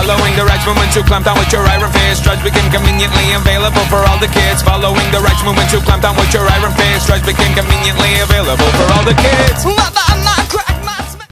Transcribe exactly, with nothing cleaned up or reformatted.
Following the rights movement to clamp down with your iron fist. Drugs became conveniently available for all the kids. Following the rights movement to clamp down with your iron fist. Drugs became conveniently available for all the kids.